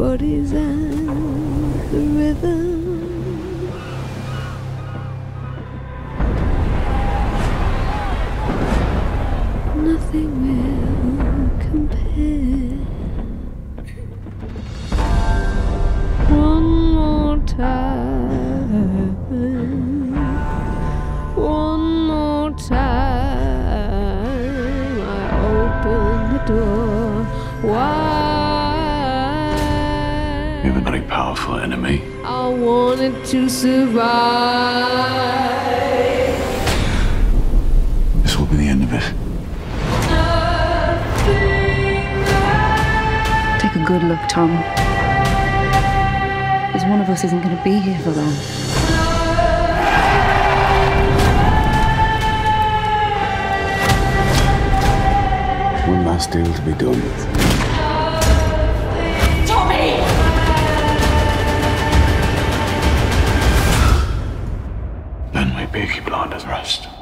40s and the rhythm. Nothing will compare. One more time, one more time, I open the door wide. We have a very powerful enemy. I wanted to survive. This will be the end of it. Take a good look, Tom. Because one of us isn't going to be here for long. One last deal to be done. Tommy! Then we Peaky Blinders rest.